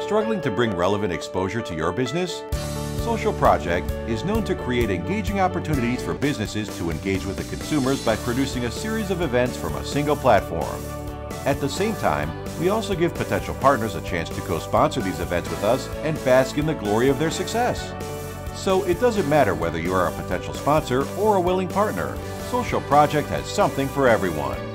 Struggling to bring relevant exposure to your business? Social Project is known to create engaging opportunities for businesses to engage with the consumers by producing a series of events from a single platform. At the same time, we also give potential partners a chance to co-sponsor these events with us and bask in the glory of their success. So it doesn't matter whether you are a potential sponsor or a willing partner, Social Project has something for everyone.